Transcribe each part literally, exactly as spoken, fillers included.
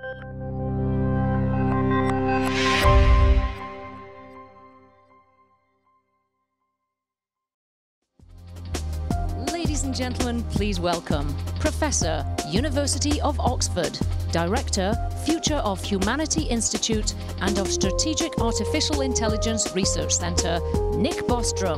Ladies and gentlemen, please welcome Professor, University of Oxford, Director, Future of Humanity Institute and of Strategic Artificial Intelligence Research Centre, Nick Bostrom.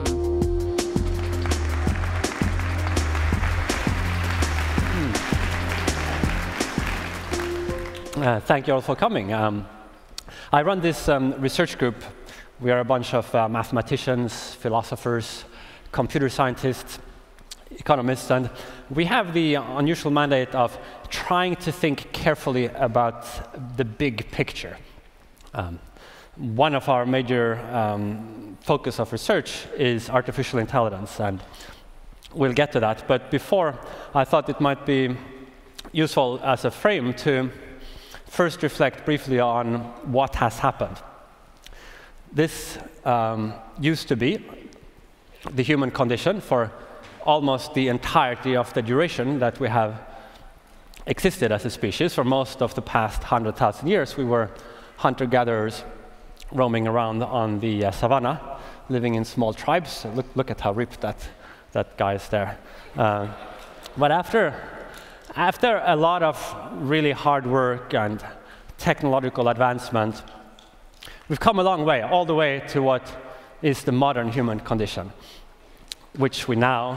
Uh, thank you all for coming. Um, I run this um, research group. We are a bunch of uh, mathematicians, philosophers, computer scientists, economists, and we have the unusual mandate of trying to think carefully about the big picture. Um, one of our major um, focus of research is artificial intelligence, and we'll get to that. But before, I thought it might be useful as a frame to first reflect briefly on what has happened. This um, used to be the human condition for almost the entirety of the duration that we have existed as a species. For most of the past one hundred thousand years, we were hunter-gatherers roaming around on the uh, savannah, living in small tribes. Look, look at how ripped that, that guy is there. Uh, but after, after a lot of really hard work and technological advancement, we've come a long way, all the way to what is the modern human condition, which we now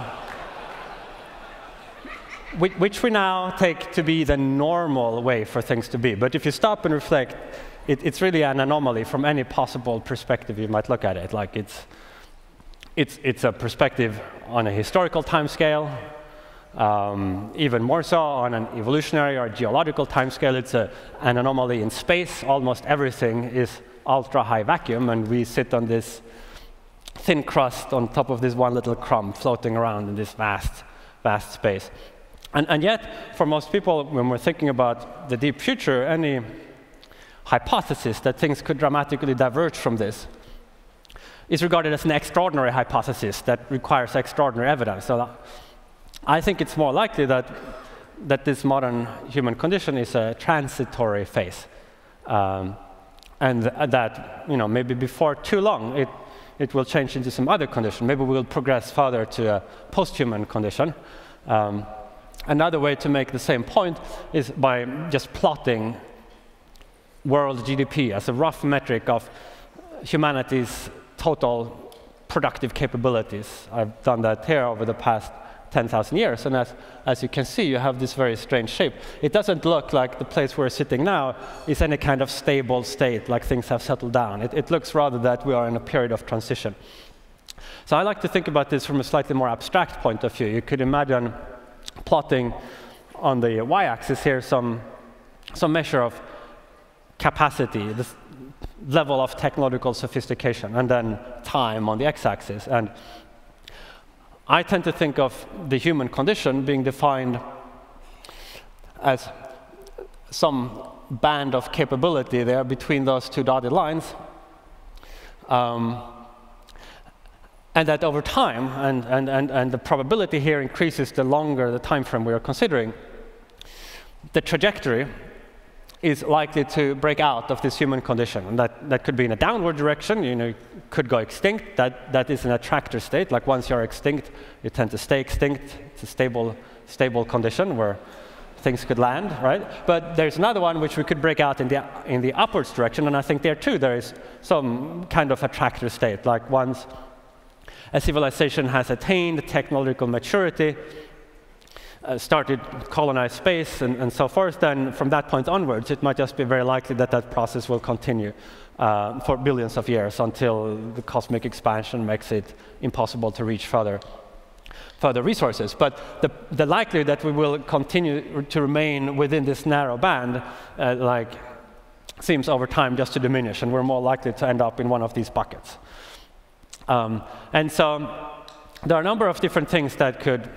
which we now take to be the normal way for things to be. But if you stop and reflect, it, it's really an anomaly from any possible perspective you might look at it. Like it's it's it's a perspective on a historical timescale, um, even more so on an evolutionary or geological timescale. It's a, an anomaly in space. Almost everything is ultra-high vacuum, and we sit on this thin crust on top of this one little crumb floating around in this vast, vast space. And, and yet, for most people, when we're thinking about the deep future, any hypothesis that things could dramatically diverge from this is regarded as an extraordinary hypothesis that requires extraordinary evidence. So I think it's more likely that, that this modern human condition is a transitory phase. Um, and that, you know, maybe before too long, it it will change into some other condition. Maybe we'll progress further to a post-human condition. Um, another way to make the same point is by just plotting world G D P as a rough metric of humanity's total productive capabilities. I've done that here over the past ten thousand years, and as, as you can see, you have this very strange shape. It doesn't look like the place we're sitting now is any kind of stable state, like things have settled down. It, it looks rather that we are in a period of transition. So I like to think about this from a slightly more abstract point of view. You could imagine plotting on the y-axis here some, some measure of capacity, the level of technological sophistication, and then time on the x-axis. And I tend to think of the human condition being defined as some band of capability there between those two dotted lines. Um, and that over time, and, and, and, and the probability here increases the longer the time frame we are considering, the trajectory is likely to break out of this human condition. And that, that could be in a downward direction, you know, could go extinct. That, that is an attractor state. Like once you're extinct, you tend to stay extinct. It's a stable, stable condition where things could land, right? But there's another one which we could break out in the, in the upwards direction, and I think there too there is some kind of attractor state. Like once a civilization has attained technological maturity, Uh, started colonize space and, and so forth, then from that point onwards, it might just be very likely that that process will continue uh, for billions of years until the cosmic expansion makes it impossible to reach further, further resources. But the, the likelihood that we will continue to remain within this narrow band uh, like, seems over time just to diminish, and we're more likely to end up in one of these buckets. Um, and so there are a number of different things that could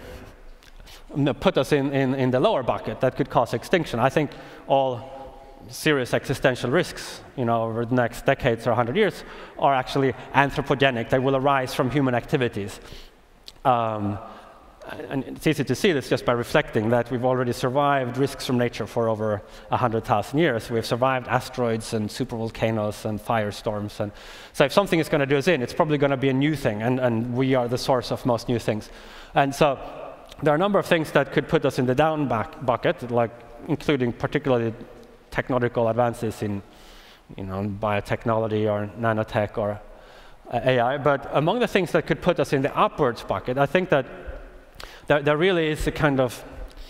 put us in, in, in the lower bucket that could cause extinction. I think all serious existential risks, you know, over the next decades or one hundred years are actually anthropogenic. They will arise from human activities. Um, and it's easy to see this just by reflecting that we've already survived risks from nature for over one hundred thousand years. We've survived asteroids and supervolcanoes and firestorms. And so if something is going to do us in, it's probably going to be a new thing, and, and we are the source of most new things. And so there are a number of things that could put us in the down back bucket, like including particularly technological advances in you know, biotechnology or nanotech or uh, A I. But among the things that could put us in the upwards bucket, I think that there, there really is a kind of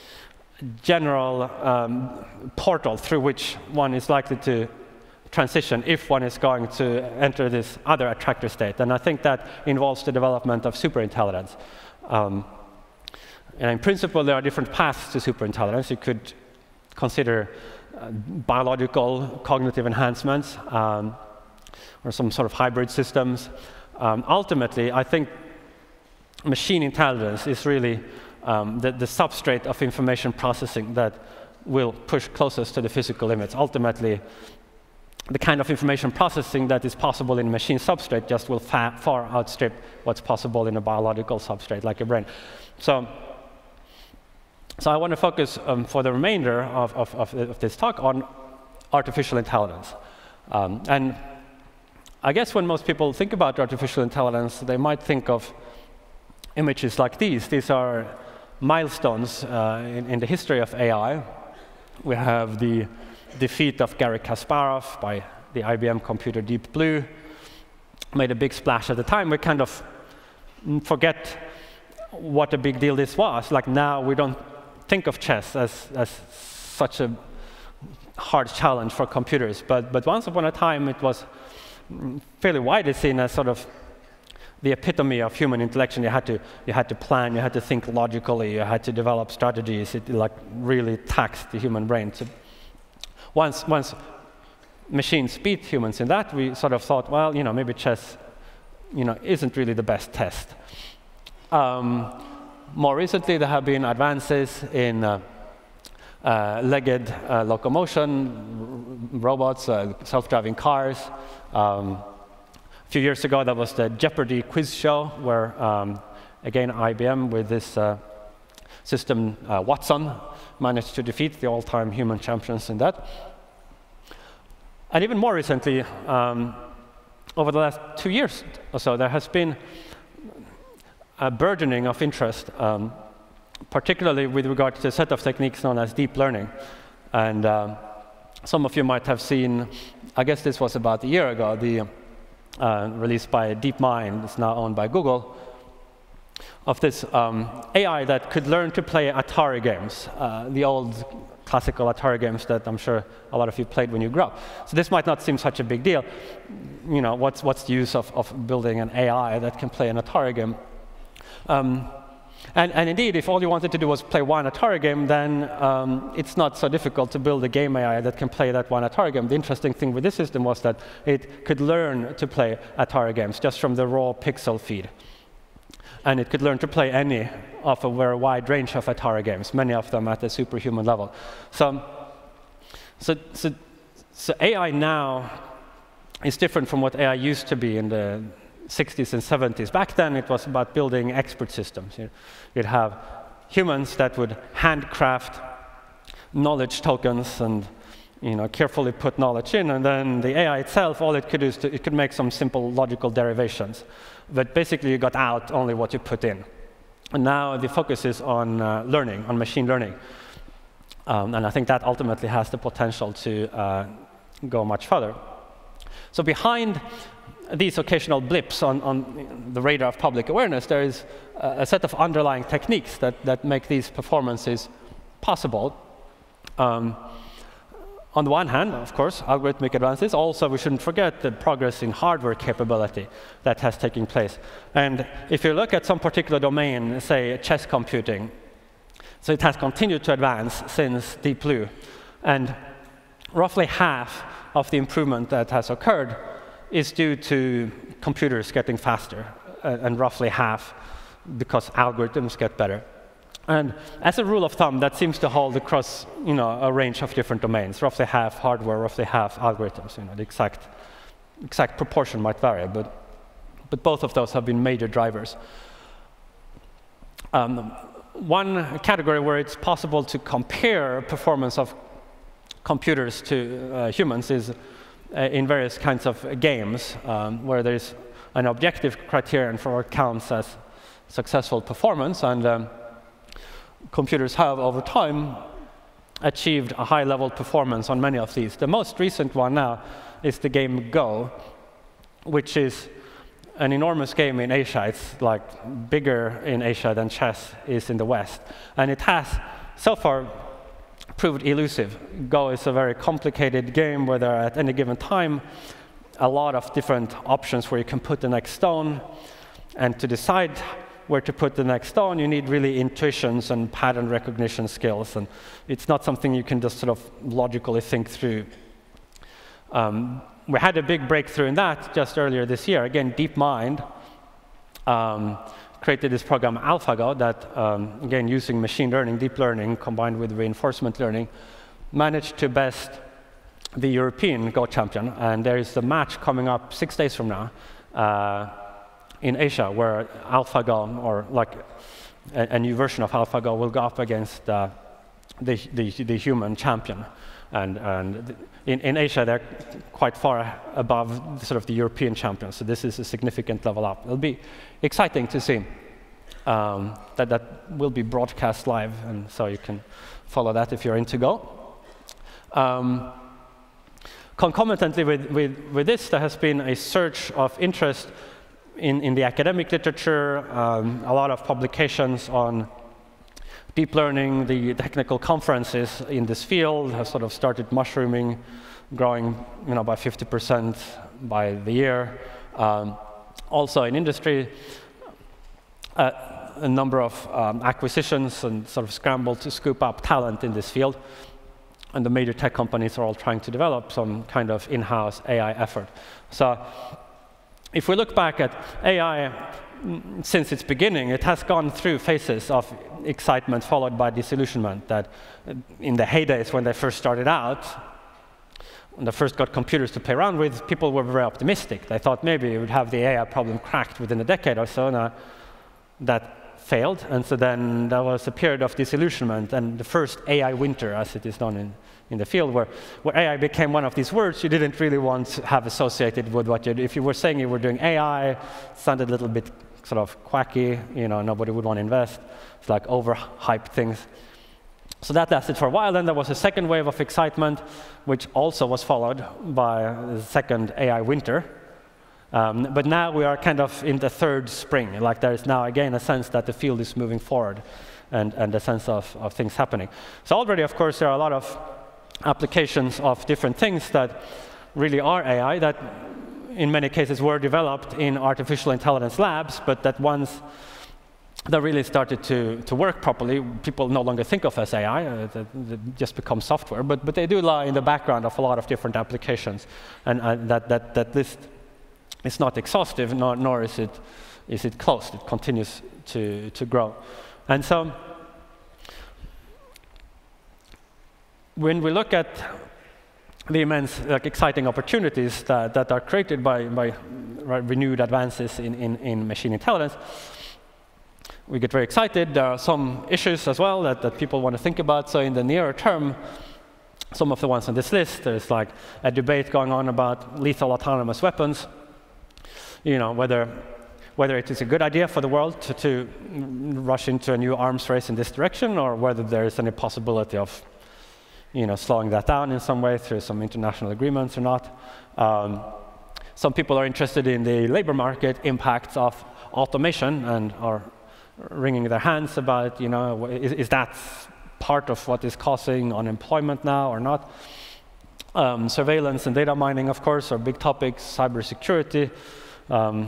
general um, portal through which one is likely to transition if one is going to enter this other attractor state. And I think that involves the development of superintelligence. Um, and in principle, there are different paths to superintelligence. You could consider Uh, biological cognitive enhancements, um, or some sort of hybrid systems. Um, ultimately, I think machine intelligence is really um, the, the substrate of information processing that will push closest to the physical limits. Ultimately, the kind of information processing that is possible in a machine substrate just will fa far outstrip what's possible in a biological substrate like a brain. So. So I want to focus um, for the remainder of, of, of, of this talk on artificial intelligence. Um, and I guess when most people think about artificial intelligence, they might think of images like these. These are milestones uh, in, in the history of A I. We have the defeat of Garry Kasparov by the I B M computer Deep Blue. Made a big splash at the time. We kind of forget what a big deal this was. Like now we don't think of chess as, as such a hard challenge for computers. But, but once upon a time, it was fairly widely seen as sort of the epitome of human intellection. You had to, you had to plan, you had to think logically, you had to develop strategies. It like really taxed the human brain. So once, once machines beat humans in that, we sort of thought, well, you know, maybe chess you know, isn't really the best test. Um, More recently, there have been advances in uh, uh, legged uh, locomotion, robots, uh, self-driving cars. Um, a few years ago, there was the Jeopardy quiz show, where, um, again, I B M with this uh, system, uh, Watson, managed to defeat the all-time human champions in that. And even more recently, um, over the last two years or so, there has been a burgeoning of interest, um, particularly with regard to a set of techniques known as deep learning. And um, some of you might have seen, I guess this was about a year ago, the uh, release by DeepMind, it's now owned by Google, of this um, A I that could learn to play Atari games, uh, the old classical Atari games that I'm sure a lot of you played when you grew up. So this might not seem such a big deal. You know, what's, what's the use of, of building an A I that can play an Atari game? Um, and, and indeed, if all you wanted to do was play one Atari game, then um, it's not so difficult to build a game A I that can play that one Atari game. The interesting thing with this system was that it could learn to play Atari games just from the raw pixel feed. And it could learn to play any of a very wide range of Atari games, many of them at a superhuman level. So, so, so, so A I now is different from what A I used to be in the sixties and seventies. Back then, it was about building expert systems. You'd have humans that would handcraft knowledge tokens and you know, carefully put knowledge in, and then the A I itself, all it could do is to, it could make some simple logical derivations. But basically, you got out only what you put in. And now the focus is on uh, learning, on machine learning. Um, and I think that ultimately has the potential to uh, go much further. So behind these occasional blips on, on the radar of public awareness, there is a set of underlying techniques that, that make these performances possible. Um, on the one hand, of course, algorithmic advances. Also, we shouldn't forget the progress in hardware capability that has taken place. And if you look at some particular domain, say chess computing, so it has continued to advance since Deep Blue. And roughly half of the improvement that has occurred is due to computers getting faster, uh, and roughly half because algorithms get better. And as a rule of thumb, that seems to hold across you know, a range of different domains, roughly half hardware, roughly half algorithms. You know, the exact, exact proportion might vary, but, but both of those have been major drivers. Um, one category where it's possible to compare performance of computers to uh, humans is uh, in various kinds of games, um, where there's an objective criterion for what counts as successful performance, and um, computers have, over time, achieved a high-level performance on many of these. The most recent one now is the game Go, which is an enormous game in Asia. It's like bigger in Asia than chess is in the West. And it has, so far, proved elusive. Go is a very complicated game where there are, at any given time, a lot of different options where you can put the next stone. And to decide where to put the next stone, you need really intuitions and pattern recognition skills. And it's not something you can just sort of logically think through. Um, we had a big breakthrough in that just earlier this year. Again, DeepMind um, created this program AlphaGo that, um, again, using machine learning, deep learning, combined with reinforcement learning, managed to best the European Go champion. And there is a match coming up six days from now uh, in Asia, where AlphaGo, or like a, a new version of AlphaGo, will go up against uh, the, the, the human champion. And, and in, in Asia, they're quite far above the, sort of the European champions. So this is a significant level up. It'll be exciting to see. Um, that, that will be broadcast live, and so you can follow that if you're into Go. Um, concomitantly with, with, with this, there has been a surge of interest in, in the academic literature, um, a lot of publications on deep learning. The technical conferences in this field have sort of started mushrooming, growing you know, by fifty percent by the year. Um, also in industry, uh, a number of um, acquisitions and sort of scramble to scoop up talent in this field. And the major tech companies are all trying to develop some kind of in-house A I effort. So if we look back at A I, since its beginning, it has gone through phases of excitement followed by disillusionment. That in the heydays when they first started out, when they first got computers to play around with, people were very optimistic. They thought maybe you would have the A I problem cracked within a decade or so. Now that failed, and so then there was a period of disillusionment, and the first A I winter, as it is known in, in the field, where, where A I became one of these words you didn't really want to have associated with what you do. If you were saying you were doing A I, it sounded a little bit sort of quacky, you know, nobody would want to invest. It's like overhyped things. So that lasted for a while. Then there was a second wave of excitement, which also was followed by the second A I winter. Um, but now we are kind of in the third spring. Like there is now, again, a sense that the field is moving forward, and, and a sense of, of things happening. So already, of course, there are a lot of applications of different things that really are A I, that in many cases were developed in artificial intelligence labs, but that once they really started to, to work properly, people no longer think of as A I, uh, they, they just become software. But, but they do lie in the background of a lot of different applications, and uh, that, that, that list it's not exhaustive, nor, nor is it is it closed. It continues to to grow, and so when we look at the immense, like, exciting opportunities that that are created by by renewed advances in in, in machine intelligence, we get very excited. There are some issues as well that that people want to think about. So in the nearer term, some of the ones on this list, there's like a debate going on about lethal autonomous weapons. You know, whether, whether it is a good idea for the world to, to rush into a new arms race in this direction, or whether there is any possibility of, you know, slowing that down in some way through some international agreements or not. Um, some people are interested in the labor market impacts of automation and are wringing their hands about, you know, is, is that part of what is causing unemployment now or not? Um, surveillance and data mining, of course, are big topics. Cybersecurity. Um,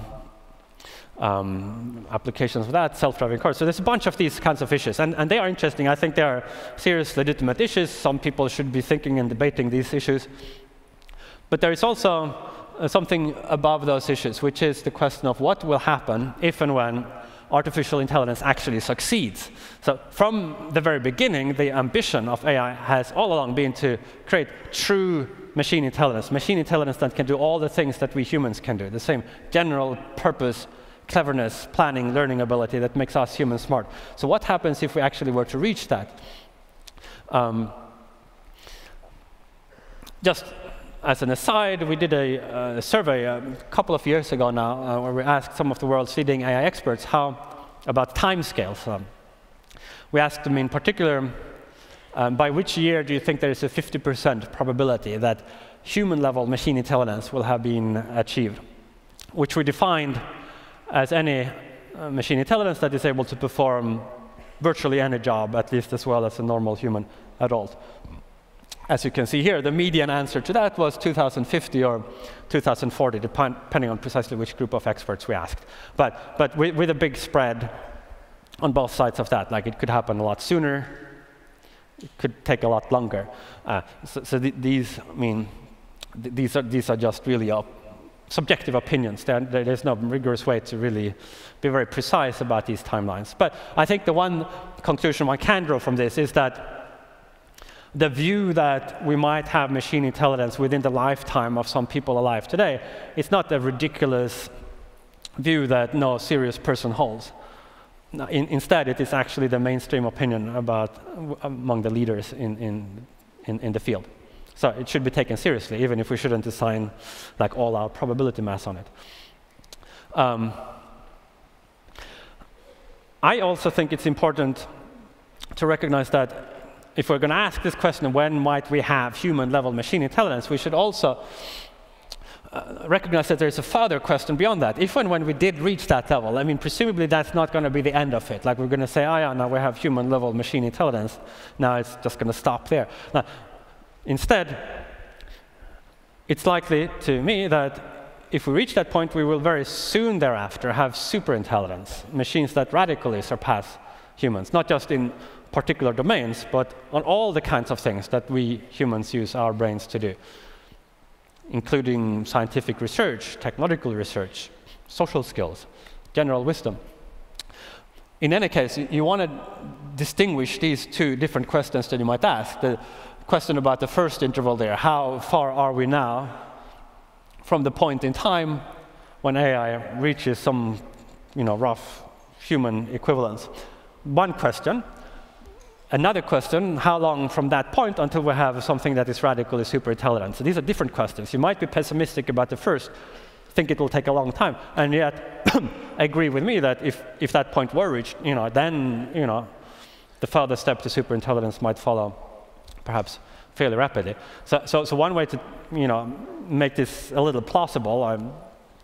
um, applications of that, self-driving cars. So there's a bunch of these kinds of issues, and, and they are interesting. I think they are serious, legitimate issues. Some people should be thinking and debating these issues. But there is also uh, something above those issues, which is the question of what will happen if and when artificial intelligence actually succeeds. So from the very beginning, the ambition of A I has all along been to create true machine intelligence, machine intelligence that can do all the things that we humans can do, the same general purpose cleverness, planning, learning ability that makes us humans smart. So what happens if we actually were to reach that? Um, just as an aside, we did a, a survey a couple of years ago now uh, where we asked some of the world's leading A I experts how about timescales. Um, we asked them in particular, um, by which year do you think there is a fifty percent probability that human-level machine intelligence will have been achieved, which we defined as any uh, machine intelligence that is able to perform virtually any job, at least as well as a normal human adult. As you can see here, the median answer to that was two thousand fifty or two thousand forty, depending on precisely which group of experts we asked. But, but with, with a big spread on both sides of that, like it could happen a lot sooner, it could take a lot longer. Uh, so so th these, I mean, th these are these are just really uh, subjective opinions. There, there's no rigorous way to really be very precise about these timelines. But I think the one conclusion one can draw from this is that the view that we might have machine intelligence within the lifetime of some people alive today is not a ridiculous view that no serious person holds. No, in, instead, it is actually the mainstream opinion about among the leaders in, in, in, in the field. So it should be taken seriously, even if we shouldn't assign like all our probability mass on it. Um, I also think it's important to recognize that if we're going to ask this question, when might we have human-level machine intelligence, we should also uh, recognize that there's a further question beyond that. If and when we did reach that level, I mean, presumably that's not going to be the end of it. Like we're going to say, oh yeah, now we have human-level machine intelligence. Now it's just going to stop there. Now, instead, it's likely to me that if we reach that point, we will very soon thereafter have superintelligence, machines that radically surpass humans, not just in particular domains, but on all the kinds of things that we humans use our brains to do, including scientific research, technological research, social skills, general wisdom. In any case, you want to distinguish these two different questions that you might ask. The question about the first interval there, how far are we now from the point in time when A I reaches some, you know, rough human equivalence? One question. Another question, how long from that point until we have something that is radically superintelligent? So these are different questions. You might be pessimistic about the first, think it will take a long time, and yet agree with me that if, if that point were reached, you know, then you know, the further step to superintelligence might follow perhaps fairly rapidly. So, so, so one way to you know, make this a little plausible um,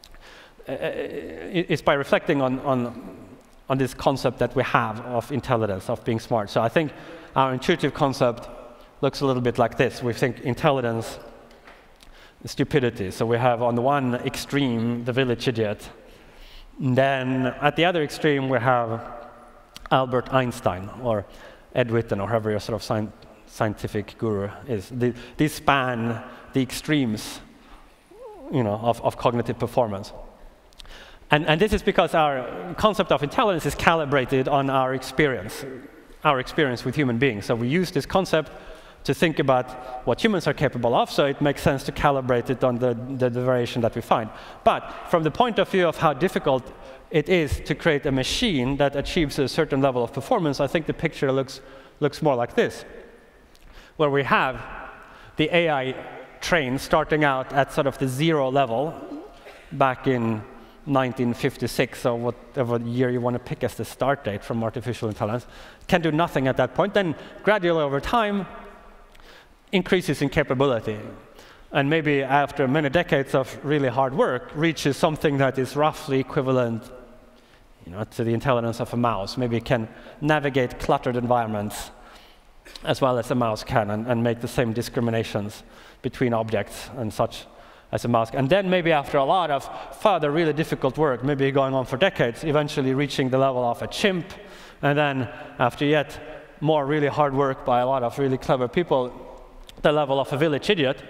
is by reflecting on, on on this concept that we have of intelligence, of being smart. So I think our intuitive concept looks a little bit like this. We think intelligence, stupidity. So we have on the one extreme, the village idiot. And then at the other extreme, we have Albert Einstein, or Ed Witten, or whoever your sort of sci scientific guru is. The, these span the extremes you know, of, of cognitive performance. And, and this is because our concept of intelligence is calibrated on our experience, our experience with human beings. So we use this concept to think about what humans are capable of, so it makes sense to calibrate it on the, the, the variation that we find. But from the point of view of how difficult it is to create a machine that achieves a certain level of performance, I think the picture looks, looks more like this, where we have the A I train starting out at sort of the zero level back in nineteen fifty-six, or whatever year you want to pick as the start date from artificial intelligence, can do nothing at that point. Then gradually over time, increases in capability. And maybe after many decades of really hard work, reaches something that is roughly equivalent you know, to the intelligence of a mouse. Maybe it can navigate cluttered environments as well as a mouse can, and, and make the same discriminations between objects and such as a mouse. And then maybe after a lot of further really difficult work, maybe going on for decades, eventually reaching the level of a chimp, and then after yet more really hard work by a lot of really clever people, the level of a village idiot.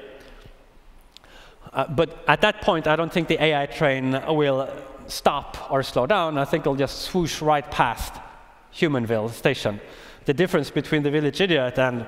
Uh, but at that point, I don't think the A I train will stop or slow down. I think it'll just swoosh right past Humanville station. The difference between the village idiot and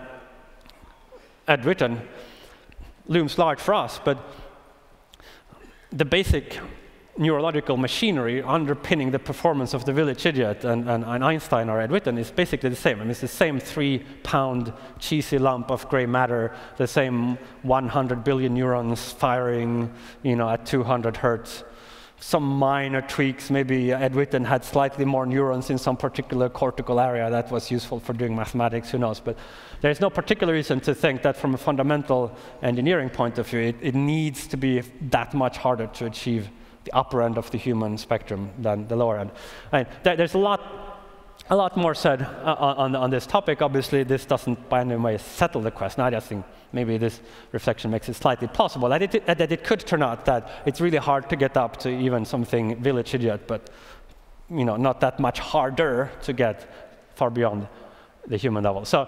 Ed Witten looms large for us, but the basic neurological machinery underpinning the performance of the village idiot and, and, and Einstein or Ed Witten is basically the same. I mean, it's the same three-pound cheesy lump of gray matter, the same one hundred billion neurons firing, you know, at two hundred hertz. Some minor tweaks. Maybe Ed Witten had slightly more neurons in some particular cortical area that was useful for doing mathematics. Who knows? But there's no particular reason to think that, from a fundamental engineering point of view, it, it needs to be that much harder to achieve the upper end of the human spectrum than the lower end. And there, there's a lot, a lot more said uh, on, on this topic. Obviously, this doesn't by any way settle the question. I just think maybe this reflection makes it slightly plausible that it, that it could turn out that it's really hard to get up to even something village idiot, but you know, not that much harder to get far beyond the human level. So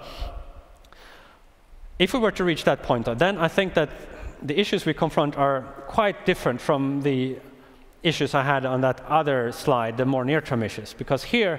if we were to reach that point, then I think that the issues we confront are quite different from the issues I had on that other slide, the more near-term issues. Because here,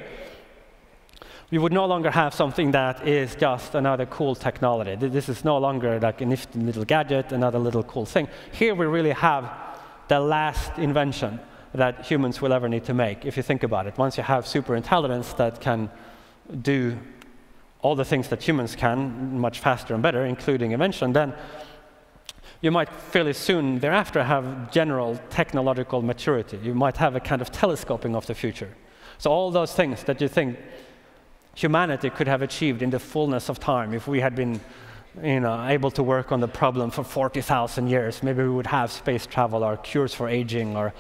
we would no longer have something that is just another cool technology. This is no longer like a nifty little gadget, another little cool thing. Here, we really have the last invention that humans will ever need to make, if you think about it. Once you have superintelligence that can do all the things that humans can much faster and better, including invention, then you might fairly soon thereafter have general technological maturity. You might have a kind of telescoping of the future. So all those things that you think humanity could have achieved in the fullness of time, if we had been you know, able to work on the problem for forty thousand years, maybe we would have space travel or cures for aging or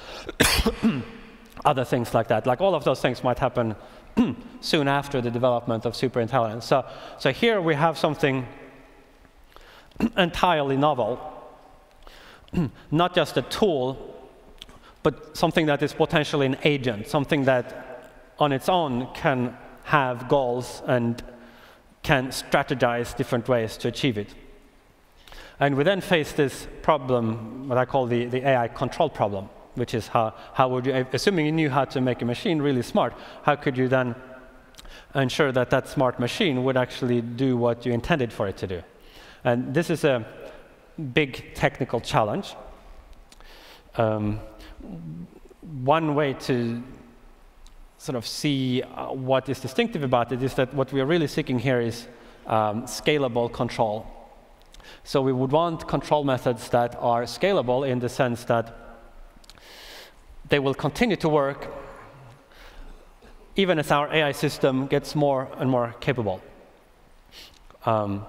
other things like that. Like all of those things might happen soon after the development of superintelligence. So, so here we have something entirely novel. Not just a tool, but something that is potentially an agent, something that on its own can have goals and can strategize different ways to achieve it. And we then face this problem, what I call the, the A I control problem, which is how, how would you, assuming you knew how to make a machine really smart, how could you then ensure that that smart machine would actually do what you intended for it to do? And this is a big technical challenge. Um, one way to sort of see uh, what is distinctive about it is that what we are really seeking here is um, scalable control. So we would want control methods that are scalable in the sense that they will continue to work even as our A I system gets more and more capable. Um,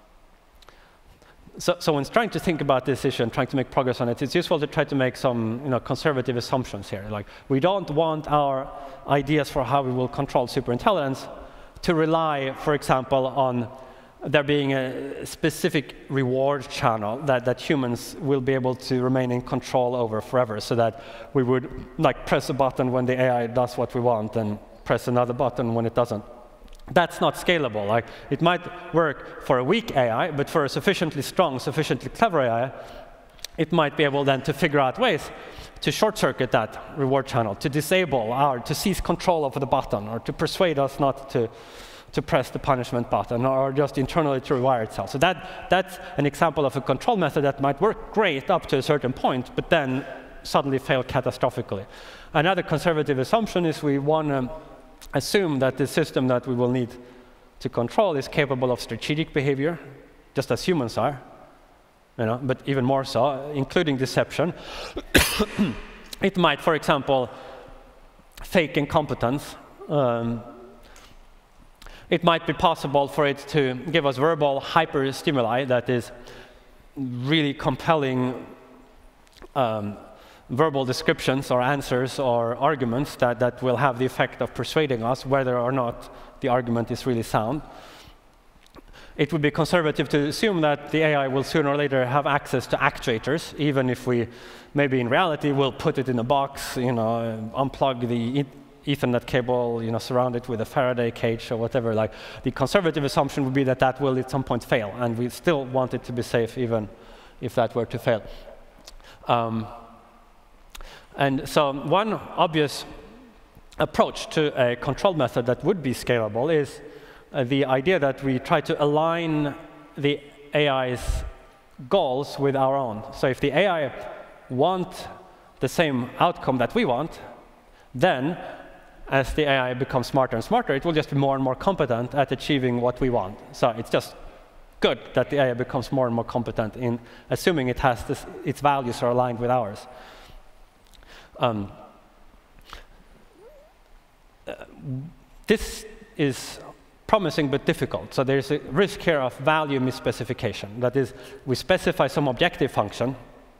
So, so when trying to think about this issue and trying to make progress on it, it's useful to try to make some you know, conservative assumptions here. Like, we don't want our ideas for how we will control superintelligence to rely, for example, on there being a specific reward channel that, that humans will be able to remain in control over forever, so that we would like press a button when the A I does what we want and press another button when it doesn't. That's not scalable. Like, it might work for a weak A I, but for a sufficiently strong, sufficiently clever A I, it might be able then to figure out ways to short-circuit that reward channel, to disable our, to seize control over the button, or to persuade us not to, to press the punishment button, or just internally to rewire itself. So that, that's an example of a control method that might work great up to a certain point, but then suddenly fail catastrophically. Another conservative assumption is we want to assume that the system that we will need to control is capable of strategic behavior, just as humans are, you know, but even more so, including deception. It might, for example, fake incompetence. Um, it might be possible for it to give us verbal hyper-stimuli that is really compelling um, verbal descriptions or answers or arguments that, that will have the effect of persuading us whether or not the argument is really sound. It would be conservative to assume that the A I will sooner or later have access to actuators, even if we maybe in reality will put it in a box, you know, unplug the Ethernet cable, you know, surround it with a Faraday cage or whatever. Like, the conservative assumption would be that that will at some point fail, and we still want it to be safe even if that were to fail. Um, And so one obvious approach to a control method that would be scalable is uh, the idea that we try to align the A I's goals with our own. So if the A I want the same outcome that we want, then as the A I becomes smarter and smarter, it will just be more and more competent at achieving what we want. So it's just good that the A I becomes more and more competent in assuming it has this, its values are aligned with ours. Um, uh, this is promising but difficult. So there's a risk here of value misspecification. That is, we specify some objective function,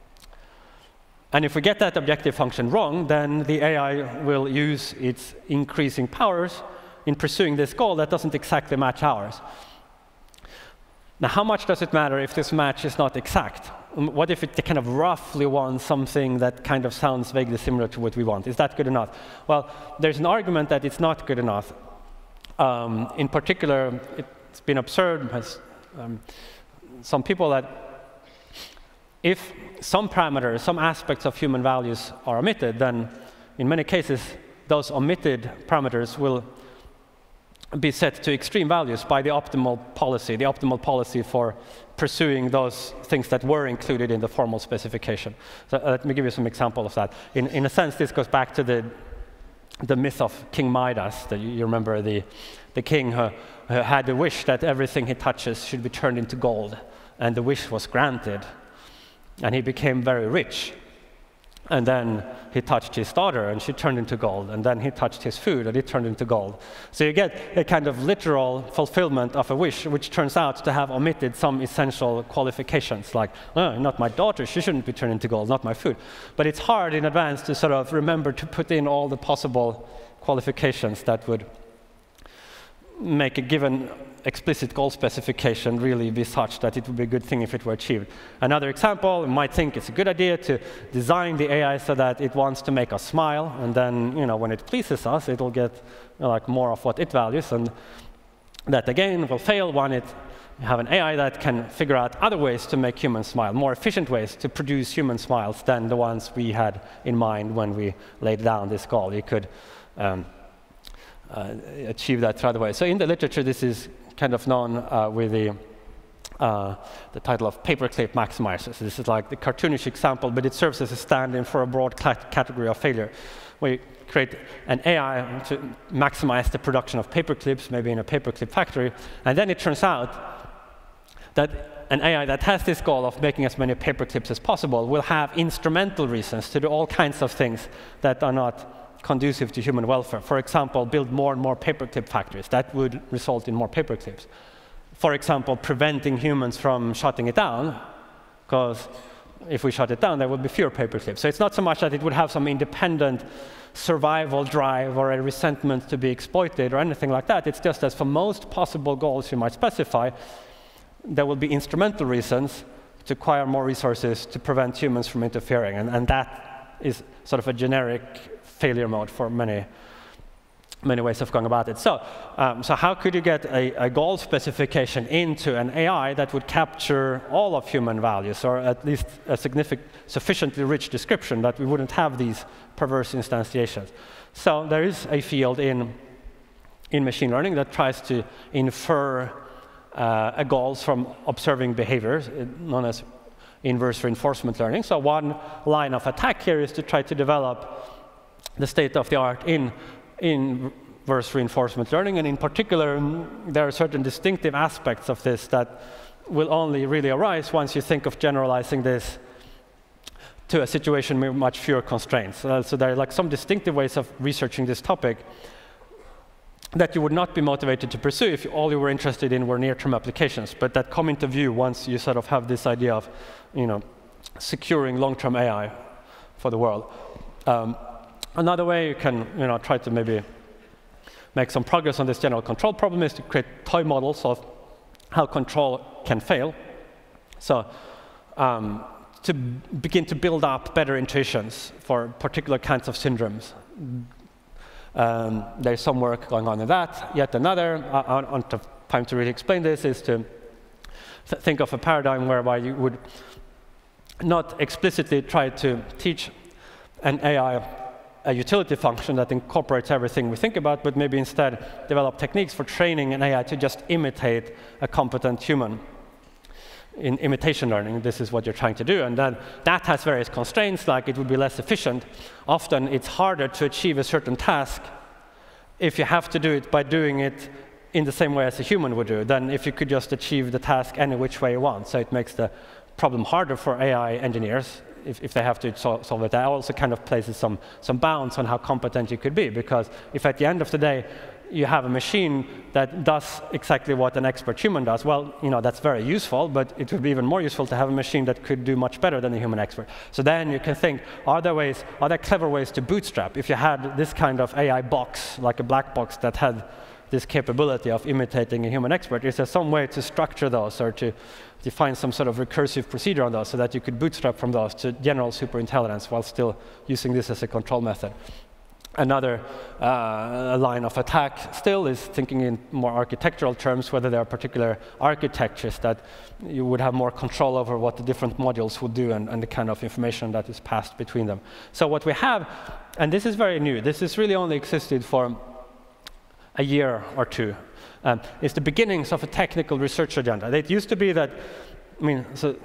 and if we get that objective function wrong, then the A I will use its increasing powers in pursuing this goal that doesn't exactly match ours. Now, how much does it matter if this match is not exact? What if it kind of roughly wants something that kind of sounds vaguely similar to what we want? Is that good enough? Well, there's an argument that it's not good enough. Um, in particular, it's been observed by um, some people that if some parameters, some aspects of human values are omitted, then in many cases, those omitted parameters will be set to extreme values by the optimal policy, the optimal policy for pursuing those things that were included in the formal specification. So uh, let me give you some example of that. In, in a sense, this goes back to the, the myth of King Midas. That you, you remember the, the king who, who had the wish that everything he touches should be turned into gold, and the wish was granted. And he became very rich. And then he touched his daughter, and she turned into gold. And then he touched his food, and it turned into gold. So you get a kind of literal fulfillment of a wish, which turns out to have omitted some essential qualifications, like, oh, not my daughter, she shouldn't be turned into gold, not my food. But it's hard in advance to sort of remember to put in all the possible qualifications that would make a given explicit goal specification really be such that it would be a good thing if it were achieved. Another example, you might think it's a good idea to design the A I so that it wants to make us smile, and then, you know, when it pleases us, it'll get, you know, like more of what it values, and that again will fail when it you have an A I that can figure out other ways to make humans smile, more efficient ways to produce human smiles than the ones we had in mind when we laid down this goal. You could um, uh, achieve that through other ways. So in the literature, this is kind of known uh, with the, uh, the title of paperclip maximizers. This is like the cartoonish example, but it serves as a stand-in for a broad category of failure, where you create an A I to maximize the production of paperclips, maybe in a paperclip factory, and then it turns out that an A I that has this goal of making as many paperclips as possible will have instrumental reasons to do all kinds of things that are not conducive to human welfare. For example, build more and more paperclip factories. That would result in more paperclips. For example, preventing humans from shutting it down, because if we shut it down, there would be fewer paperclips. So it's not so much that it would have some independent survival drive or a resentment to be exploited or anything like that. It's just that for most possible goals you might specify, there will be instrumental reasons to acquire more resources to prevent humans from interfering. And, and that is sort of a generic failure mode for many, many ways of going about it. So, um, so how could you get a, a goal specification into an A I that would capture all of human values, or at least a significant, sufficiently rich description that we wouldn't have these perverse instantiations? So there is a field in, in machine learning that tries to infer uh, a goals from observing behaviors, known as inverse reinforcement learning. So one line of attack here is to try to develop the state of the art in inverse reinforcement learning, and in particular, there are certain distinctive aspects of this that will only really arise once you think of generalizing this to a situation with much fewer constraints. Uh, so there are like some distinctive ways of researching this topic that you would not be motivated to pursue if all you were interested in were near-term applications, but that come into view once you sort of have this idea of, you know, securing long-term A I for the world. Um, Another way you can, you know, try to maybe make some progress on this general control problem is to create toy models of how control can fail. So um, to begin to build up better intuitions for particular kinds of syndromes. Um, there's some work going on in that. Yet another, I don't have time to really explain this, is to th think of a paradigm whereby you would not explicitly try to teach an A I a utility function that incorporates everything we think about, but maybe instead develop techniques for training an A I to just imitate a competent human. in imitation learning, this is what you're trying to do. And then that has various constraints, like it would be less efficient. Often it's harder to achieve a certain task if you have to do it by doing it in the same way as a human would do than if you could just achieve the task any which way you want. So it makes the problem harder for A I engineers if, if they have to sol solve it. That also kind of places some, some bounds on how competent you could be, because if at the end of the day you have a machine that does exactly what an expert human does, well, you know, that's very useful, but it would be even more useful to have a machine that could do much better than a human expert. So then you can think, are there ways, are there clever ways to bootstrap? If you had this kind of A I box, like a black box that had this capability of imitating a human expert, is there some way to structure those or to define some sort of recursive procedure on those so that you could bootstrap from those to general superintelligence while still using this as a control method? Another uh, line of attack still is thinking in more architectural terms, whether there are particular architectures that you would have more control over what the different modules would do and, and the kind of information that is passed between them. So what we have, and this is very new, this has really only existed for a year or two, um, is the beginnings of a technical research agenda. It used to be that, I mean, so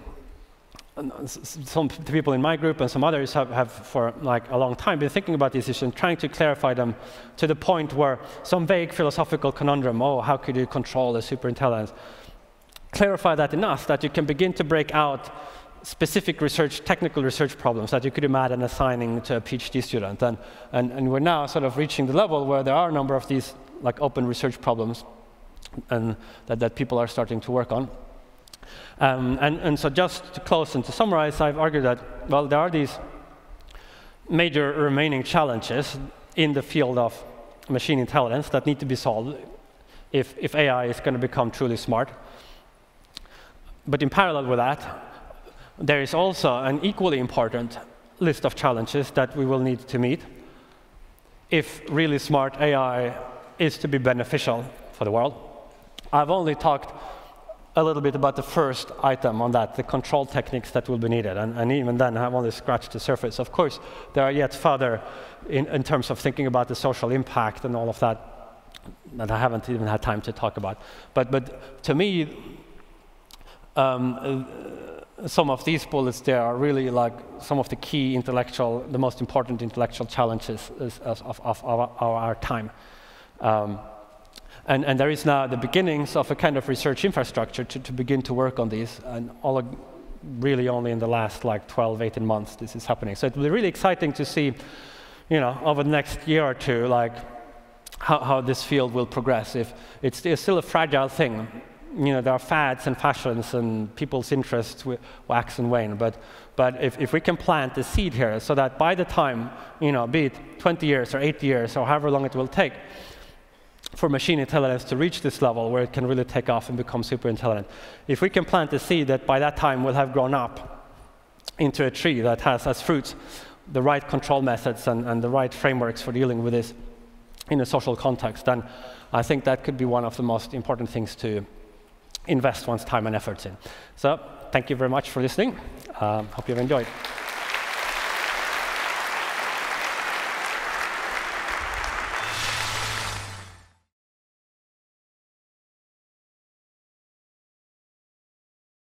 some people in my group and some others have, have for like a long time been thinking about these issues and trying to clarify them to the point where some vague philosophical conundrum, oh, how could you control the superintelligence? Clarify that enough that you can begin to break out specific research, technical research problems that you could imagine assigning to a PhD student. And, and, and we're now sort of reaching the level where there are a number of these like open research problems and that, that people are starting to work on. Um, and, and so just to close and to summarize, I've argued that, well, there are these major remaining challenges in the field of machine intelligence that need to be solved if, if A I is going to become truly smart. But in parallel with that, there is also an equally important list of challenges that we will need to meet if really smart A I is to be beneficial for the world. I've only talked a little bit about the first item on that, the control techniques that will be needed. And, and even then, I've only scratched the surface. Of course, there are yet further in, in terms of thinking about the social impact and all of that that I haven't even had time to talk about. But, but to me, um, uh, some of these bullets there are really like some of the key intellectual, the most important intellectual challenges is, of, of, of our, our time. Um, And, and there is now the beginnings of a kind of research infrastructure to, to begin to work on these, and all really only in the last like twelve, eighteen months this is happening. So it will be really exciting to see, you know, over the next year or two, like how, how this field will progress. If it's, it's still a fragile thing, you know, there are fads and fashions and people's interests wax and wane. But, but if, if we can plant the seed here so that by the time, you know, be it twenty years or eighty years or however long it will take, for machine intelligence to reach this level where it can really take off and become super intelligent. If we can plant the seed that by that time will have grown up into a tree that has as fruits the right control methods and, and the right frameworks for dealing with this in a social context, then I think that could be one of the most important things to invest one's time and efforts in. So thank you very much for listening. Um, hope you've enjoyed.